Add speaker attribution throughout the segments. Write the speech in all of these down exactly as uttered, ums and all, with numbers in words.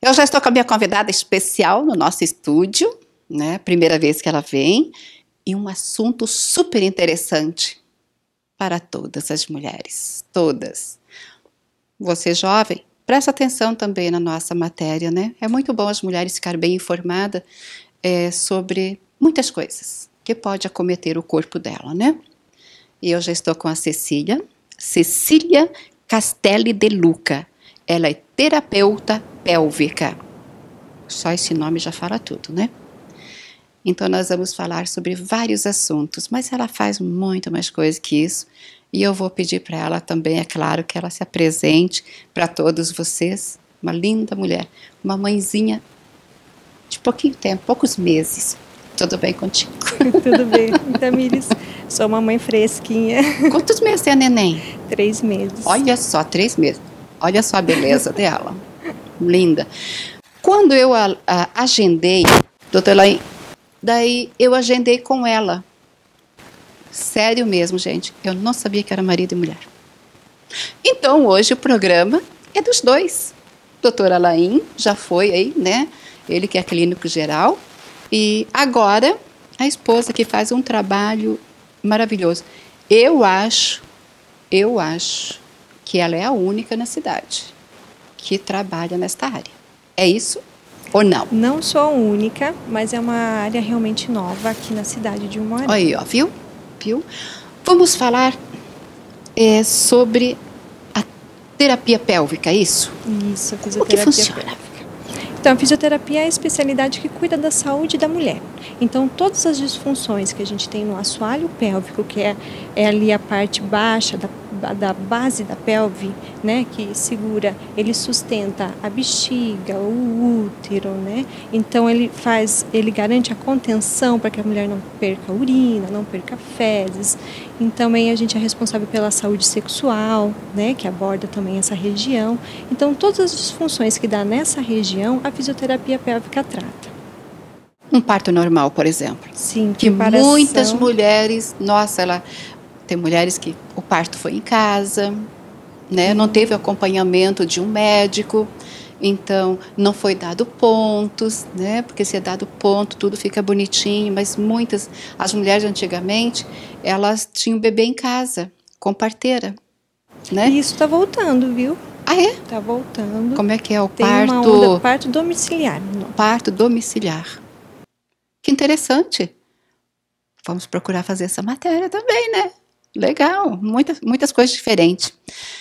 Speaker 1: Eu já estou com a minha convidada especial no nosso estúdio, né? Primeira vez que ela vem, e um assunto super interessante para todas as mulheres, todas. Você jovem, presta atenção também na nossa matéria, né? É muito bom as mulheres ficarem bem informadas é, sobre muitas coisas que pode acometer o corpo dela, né? E eu já estou com a Cecília, Cecília Castelli de Luca. Ela é terapeuta pélvica. Só esse nome já fala tudo, né? Então nós vamos falar sobre vários assuntos, mas ela faz muito mais coisa que isso. E eu vou pedir para ela também, é claro, que ela se apresente para todos vocês. Uma linda mulher, uma mãezinha de pouquinho tempo, poucos meses. Tudo bem contigo?
Speaker 2: Tudo bem, Tamires. Sou uma mãe fresquinha.
Speaker 1: Quantos meses tem a neném?
Speaker 2: Três meses.
Speaker 1: Olha só, três meses. Olha só a beleza dela. Linda. Quando eu a, a, agendei, doutora Elaine, daí eu agendei com ela. Sério mesmo, gente. Eu não sabia que era marido e mulher. Então, hoje o programa é dos dois. Doutora Elaine já foi aí, né? Ele que é clínico geral. E agora, a esposa que faz um trabalho maravilhoso. Eu acho, eu acho que ela é a única na cidade que trabalha nesta área. É isso ou não?
Speaker 2: Não sou a única, mas é uma área realmente nova aqui na cidade de Umuarama.
Speaker 1: Aí, ó, viu? Viu? Vamos falar é, sobre a terapia pélvica, é isso?
Speaker 2: Isso, a
Speaker 1: Como
Speaker 2: fisioterapia
Speaker 1: que funciona?
Speaker 2: pélvica. Então, a fisioterapia é a especialidade que cuida da saúde da mulher. Então, todas as disfunções que a gente tem no assoalho pélvico, que é, é ali a parte baixa da, da base da pelve, né, que segura, ele sustenta a bexiga, o útero, né? Então, ele faz, ele garante a contenção para que a mulher não perca urina, não perca fezes. Então, também a gente é responsável pela saúde sexual, né, que aborda também essa região. Então, todas as disfunções que dá nessa região, a fisioterapia pélvica trata.
Speaker 1: Um parto normal, por exemplo.
Speaker 2: Sim,
Speaker 1: que
Speaker 2: preparação.
Speaker 1: Muitas mulheres, nossa, ela tem mulheres que o parto foi em casa, né? Uhum. Não teve acompanhamento de um médico, então não foi dado pontos, né? Porque se é dado ponto, tudo fica bonitinho, mas muitas, as mulheres antigamente, elas tinham bebê em casa, com parteira, né?
Speaker 2: E isso está voltando, viu?
Speaker 1: Ah, é?
Speaker 2: Está voltando.
Speaker 1: Como é que é o
Speaker 2: Tem
Speaker 1: parto?
Speaker 2: Uma onda, parto domiciliar. Não.
Speaker 1: Parto domiciliar. Que interessante. Vamos procurar fazer essa matéria também, né? Legal, muitas, muitas coisas diferentes.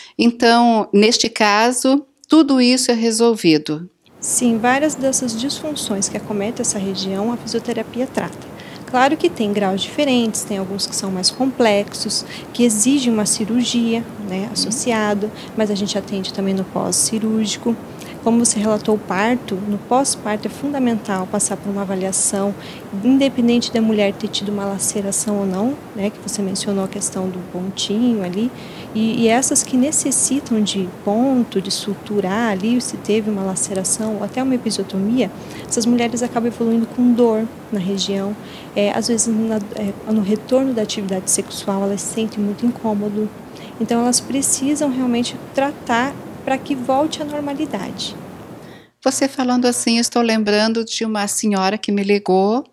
Speaker 1: Então, neste caso, tudo isso é resolvido.
Speaker 2: Sim, várias dessas disfunções que acometem essa região, a fisioterapia trata. Claro que tem graus diferentes, tem alguns que são mais complexos, que exigem uma cirurgia, né, associado, mas a gente atende também no pós-cirúrgico. Como você relatou o parto, no pós-parto é fundamental passar por uma avaliação, independente da mulher ter tido uma laceração ou não, né, que você mencionou a questão do pontinho ali, e, e essas que necessitam de ponto, de suturar ali, se teve uma laceração ou até uma episiotomia, essas mulheres acabam evoluindo com dor na região. É, às vezes, na, é, no retorno da atividade sexual, elas se sentem muito incômodo. Então, elas precisam realmente tratar para que volte à normalidade.
Speaker 1: Você falando assim, eu estou lembrando de uma senhora que me ligou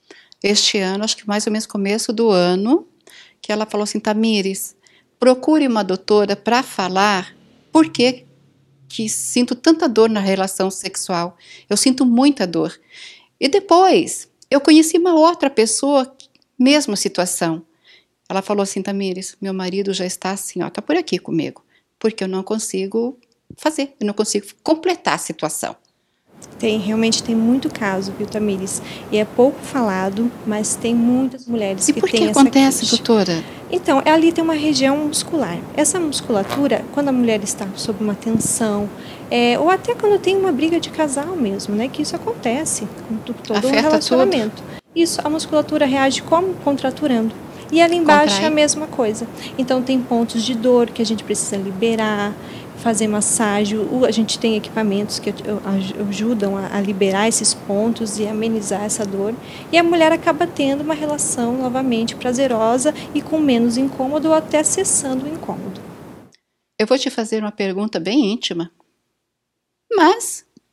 Speaker 1: este ano, acho que mais ou menos começo do ano, que ela falou assim, Tamires, procure uma doutora para falar por que que sinto tanta dor na relação sexual. Eu sinto muita dor. E depois, eu conheci uma outra pessoa, mesma situação. Ela falou assim, Tamires, meu marido já está assim, ó, está por aqui comigo, porque eu não consigo fazer, eu não consigo completar a situação.
Speaker 2: Tem, realmente tem muito caso, viu, Tamires? E é pouco falado, mas tem muitas mulheres
Speaker 1: e
Speaker 2: que
Speaker 1: têm essa
Speaker 2: têm essa
Speaker 1: E por que acontece,
Speaker 2: queixa.
Speaker 1: doutora?
Speaker 2: Então, ali tem uma região muscular. Essa musculatura, quando a mulher está sob uma tensão, é, ou até quando tem uma briga de casal mesmo, né? Que isso acontece com todo
Speaker 1: Afeta
Speaker 2: um relacionamento.
Speaker 1: tudo.
Speaker 2: Isso, a musculatura reage como? Contraturando. E ali embaixo
Speaker 1: Contrai.
Speaker 2: é a mesma coisa. Então, tem pontos de dor que a gente precisa liberar, fazer massagem. A gente tem equipamentos que ajudam a liberar esses pontos e amenizar essa dor. E a mulher acaba tendo uma relação novamente prazerosa e com menos incômodo ou até cessando o incômodo.
Speaker 1: Eu vou te fazer uma pergunta bem íntima. Mas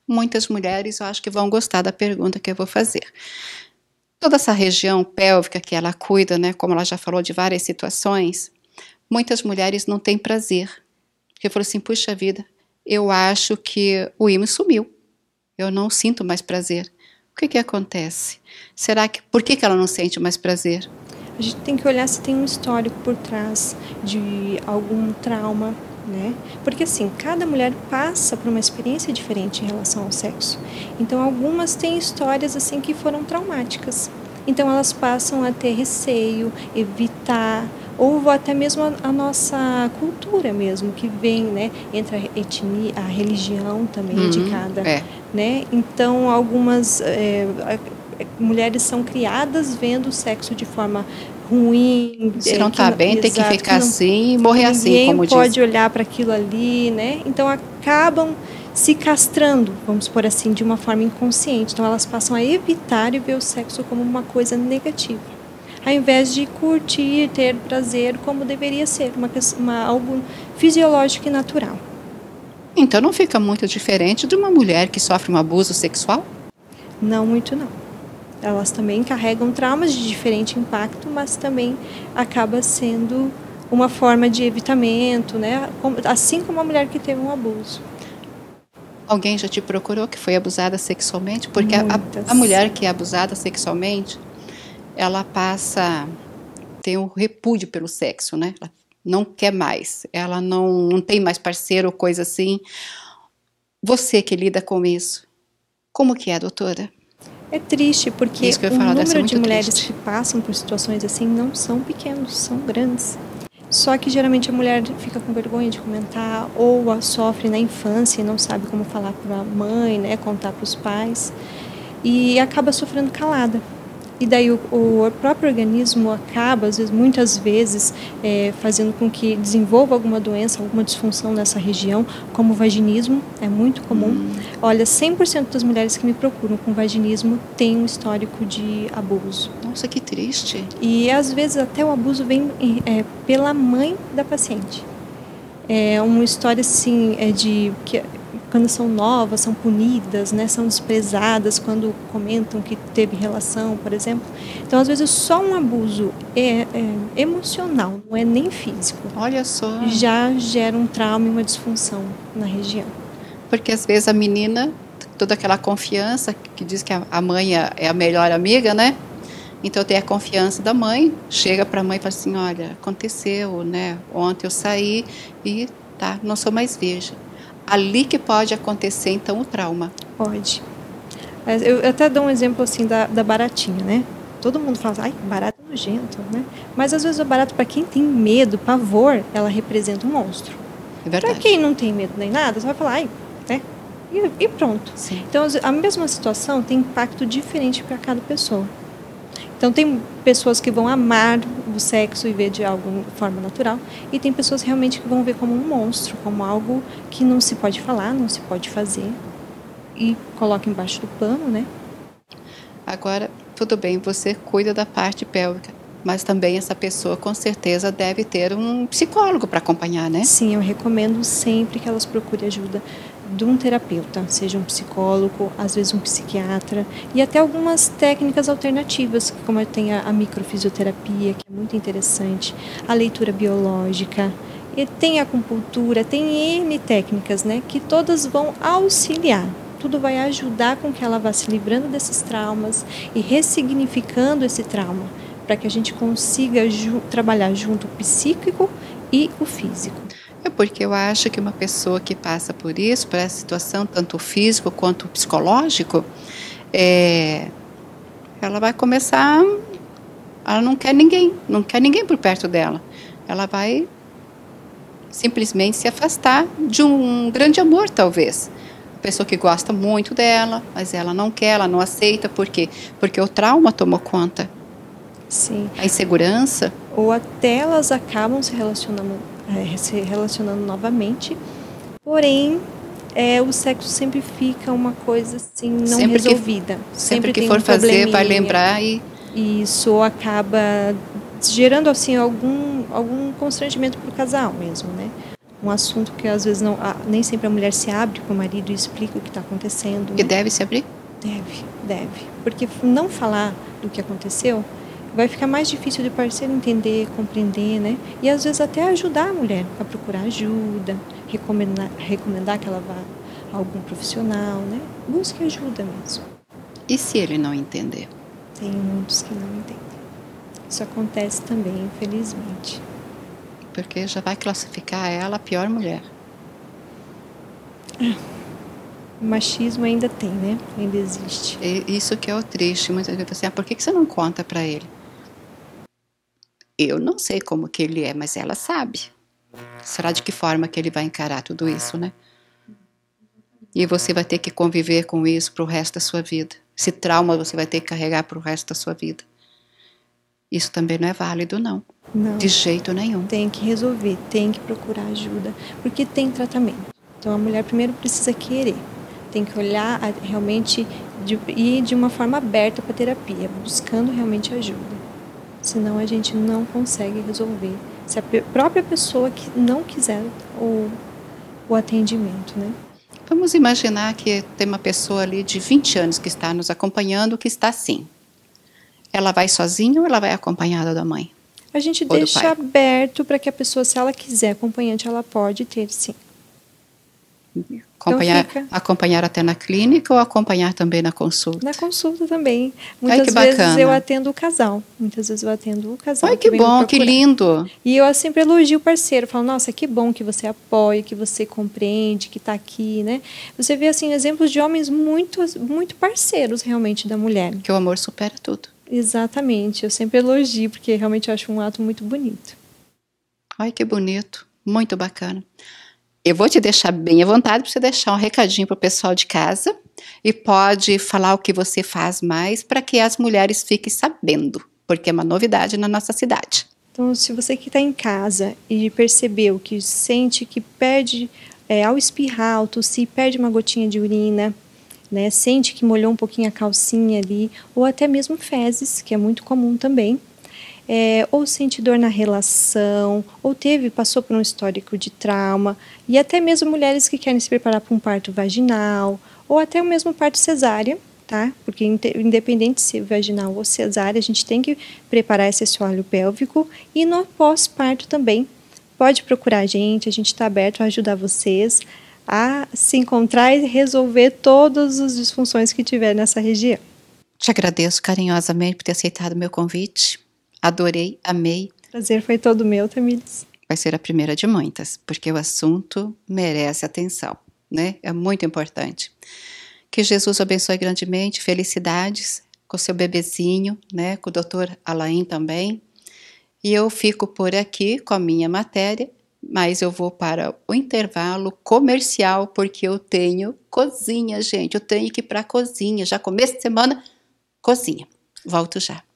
Speaker 1: Muitas mulheres, eu acho que vão gostar da pergunta que eu vou fazer. Toda essa região pélvica que ela cuida, né, como ela já falou de várias situações, muitas mulheres não têm prazer. Porque falou assim, puxa vida, eu acho que o ímã sumiu. Eu não sinto mais prazer. O que que acontece? Será que, por que que ela não sente mais prazer?
Speaker 2: A gente tem que olhar se tem um histórico por trás de algum trauma, né? Porque assim, cada mulher passa por uma experiência diferente em relação ao sexo. Então algumas têm histórias assim que foram traumáticas. Então elas passam a ter receio, evitar, ou até mesmo a, a nossa cultura mesmo, que vem, né, entre a etnia, a religião também uhum, de cada, é. né? Então algumas é, mulheres são criadas vendo o sexo de forma ruim.
Speaker 1: Se não está bem,
Speaker 2: exato,
Speaker 1: tem que ficar
Speaker 2: não,
Speaker 1: assim e morrer assim, como diz.
Speaker 2: Ninguém pode olhar para aquilo ali, né? Então acabam se castrando, vamos por assim, de uma forma inconsciente. Então elas passam a evitar e ver o sexo como uma coisa negativa, ao invés de curtir, ter prazer como deveria ser, uma, uma, algo fisiológico e natural.
Speaker 1: Então não fica muito diferente de uma mulher que sofre um abuso sexual?
Speaker 2: Não muito não. Elas também carregam traumas de diferente impacto, mas também acaba sendo uma forma de evitamento, né? Assim como a mulher que teve um abuso.
Speaker 1: Alguém já te procurou que foi abusada sexualmente? Porque a, a mulher que é abusada sexualmente, ela passa, tem um repúdio pelo sexo, né? Ela não quer mais, ela não, não tem mais parceiro ou coisa assim. Você que lida com isso, como que é, doutora?
Speaker 2: É triste, porque o
Speaker 1: falar,
Speaker 2: número de mulheres
Speaker 1: triste.
Speaker 2: que passam por situações assim não são pequenos, são grandes. Só que geralmente a mulher fica com vergonha de comentar, ou sofre na infância e não sabe como falar para a mãe, né, contar para os pais, e acaba sofrendo calada. E daí o, o próprio organismo acaba, às vezes, muitas vezes, é, fazendo com que desenvolva alguma doença, alguma disfunção nessa região, como o vaginismo, é muito comum. Hum. Olha, cem por cento das mulheres que me procuram com vaginismo têm um histórico de abuso.
Speaker 1: Nossa, que triste.
Speaker 2: E às vezes até o abuso vem é, pela mãe da paciente. É uma história assim, é de que quando são novas, são punidas, né, são desprezadas quando comentam que teve relação, por exemplo. Então, às vezes, só um abuso é, é emocional, não é nem físico.
Speaker 1: Olha só.
Speaker 2: Já gera um trauma e uma disfunção na região.
Speaker 1: Porque, às vezes, a menina, toda aquela confiança, que diz que a mãe é a melhor amiga, né? Então, tem a confiança da mãe, chega para a mãe e fala assim, olha, aconteceu, né? Ontem eu saí e tá, não sou mais virgem. Ali que pode acontecer, então, o trauma.
Speaker 2: Pode. Eu até dou um exemplo, assim, da, da baratinha, né? Todo mundo fala, ai, barata é nojento, né? Mas, às vezes, o barato, para quem tem medo, pavor, ela representa um monstro.
Speaker 1: É verdade.
Speaker 2: Para quem não tem medo nem nada, você vai falar, ai, né? E, e pronto.
Speaker 1: Sim.
Speaker 2: Então, a mesma situação tem impacto diferente para cada pessoa. Então, tem pessoas que vão amar o sexo e ver de alguma forma natural, e tem pessoas realmente que vão ver como um monstro, como algo que não se pode falar, não se pode fazer, e coloca embaixo do pano, né?
Speaker 1: Agora, tudo bem, você cuida da parte pélvica, mas também essa pessoa, com certeza, deve ter um psicólogo para acompanhar, né?
Speaker 2: Sim, eu recomendo sempre que elas procurem ajuda de um terapeuta, seja um psicólogo, às vezes um psiquiatra, e até algumas técnicas alternativas, como eu tenho a microfisioterapia, que é muito interessante, a leitura biológica, e tem a acupuntura, tem N técnicas, né, que todas vão auxiliar. Tudo vai ajudar com que ela vá se livrando desses traumas e ressignificando esse trauma, para que a gente consiga ju- trabalhar junto o psíquico e o físico.
Speaker 1: É porque eu acho que uma pessoa que passa por isso, por essa situação, tanto físico quanto psicológico, é, ela vai começar, ela não quer ninguém, não quer ninguém por perto dela. Ela vai simplesmente se afastar de um grande amor, talvez. Uma pessoa que gosta muito dela, mas ela não quer, ela não aceita, por quê? Porque o trauma tomou conta.
Speaker 2: Sim.
Speaker 1: A insegurança.
Speaker 2: Ou até elas acabam se relacionando, é, se relacionando novamente, porém é, o sexo sempre fica uma coisa assim não
Speaker 1: sempre
Speaker 2: resolvida.
Speaker 1: Que, sempre, sempre que for um fazer, vai lembrar e...
Speaker 2: e isso acaba gerando assim algum, algum constrangimento para o casal mesmo, né? um assunto que às vezes não, nem sempre a mulher se abre com o marido e explica o que está acontecendo.
Speaker 1: Que
Speaker 2: né?
Speaker 1: deve se abrir?
Speaker 2: Deve, deve. Porque não falar do que aconteceu vai ficar mais difícil do parceiro entender, compreender, né? E às vezes até ajudar a mulher a procurar ajuda, recomendar, recomendar que ela vá a algum profissional, né? Busque ajuda mesmo.
Speaker 1: E se ele não entender?
Speaker 2: Tem muitos que não entendem. Isso acontece também, infelizmente.
Speaker 1: Porque já vai classificar ela a pior mulher.
Speaker 2: O machismo ainda tem, né? Ainda existe.
Speaker 1: E isso que é o triste. Muitas vezes assim, ah, por que você não conta para ele? Eu não sei como que ele é, mas ela sabe. Será de que forma que ele vai encarar tudo isso, né? E você vai ter que conviver com isso pro resto da sua vida. Esse trauma você vai ter que carregar pro resto da sua vida. Isso também não é válido, não.
Speaker 2: Não.
Speaker 1: De jeito nenhum.
Speaker 2: Tem que resolver, tem que procurar ajuda, porque tem tratamento. Então a mulher primeiro precisa querer. Tem que olhar realmente de, ir de uma forma aberta para a terapia, buscando realmente ajuda. Senão a gente não consegue resolver. Se a própria pessoa que não quiser o, o atendimento, né?
Speaker 1: Vamos imaginar que tem uma pessoa ali de vinte anos que está nos acompanhando, que está assim. Ela vai sozinha ou ela vai acompanhada da mãe?
Speaker 2: A gente deixa aberto para que a pessoa, se ela quiser acompanhante, ela pode ter, sim.
Speaker 1: Acompanhar,
Speaker 2: então
Speaker 1: acompanhar até na clínica ou acompanhar também na consulta?
Speaker 2: Na consulta também. Muitas
Speaker 1: Ai, que
Speaker 2: vezes
Speaker 1: bacana.
Speaker 2: eu atendo o casal. Muitas vezes eu atendo o casal.
Speaker 1: Ai, que, que bom, que lindo.
Speaker 2: E eu sempre elogio o parceiro. Falo, nossa, que bom que você apoia, que você compreende, que está aqui, né? Você vê, assim, exemplos de homens muito, muito parceiros, realmente, da mulher.
Speaker 1: Que o amor supera tudo.
Speaker 2: Exatamente. Eu sempre elogio, porque realmente eu acho um ato muito bonito.
Speaker 1: Ai, que bonito. Muito bacana. Eu vou te deixar bem à vontade para você deixar um recadinho para o pessoal de casa e pode falar o que você faz mais para que as mulheres fiquem sabendo, porque é uma novidade na nossa cidade.
Speaker 2: Então, se você que está em casa e percebeu que sente que perde, é, ao espirrar, ao tossir, perde uma gotinha de urina, né, sente que molhou um pouquinho a calcinha ali, ou até mesmo fezes, que é muito comum também, É, ou sente dor na relação, ou teve, passou por um histórico de trauma, e até mesmo mulheres que querem se preparar para um parto vaginal, ou até o mesmo parto cesárea, tá? Porque independente se vaginal ou cesárea, a gente tem que preparar esse assoalho pélvico, e no pós-parto também. Pode procurar a gente, a gente está aberto a ajudar vocês a se encontrar e resolver todas as disfunções que tiver nessa região.
Speaker 1: Te agradeço carinhosamente por ter aceitado o meu convite. Adorei, amei.
Speaker 2: O prazer foi todo meu, Tamires.
Speaker 1: Vai ser a primeira de muitas, porque o assunto merece atenção, né? É muito importante. Que Jesus abençoe grandemente, felicidades com o seu bebezinho, né? Com o doutor Alain também. E eu fico por aqui com a minha matéria, mas eu vou para o intervalo comercial, porque eu tenho cozinha, gente. Eu tenho que ir para a cozinha, já começo de semana, cozinha. Volto já.